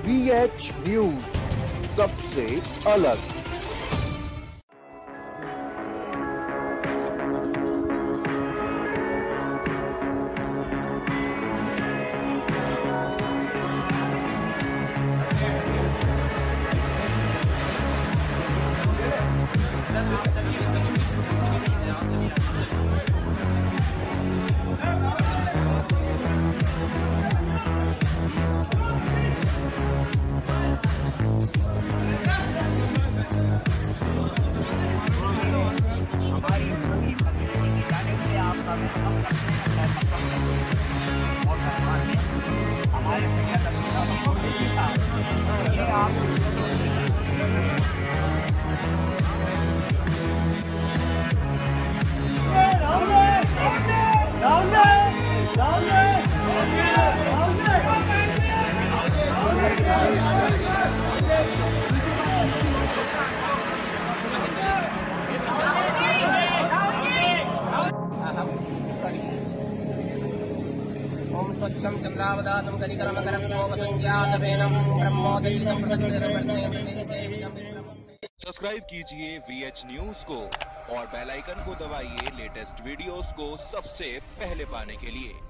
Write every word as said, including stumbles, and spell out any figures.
We H news, सबसे अलग। ओम स्वच्छं चंद्रावदातं गणिकरमकरं शोभसंज्ञातवेनं ब्रह्मोदयितं सब्सक्राइब कीजिए वी एच न्यूज को और बेल आइकन को दबाइए लेटेस्ट वीडियोस को सबसे पहले पाने के लिए।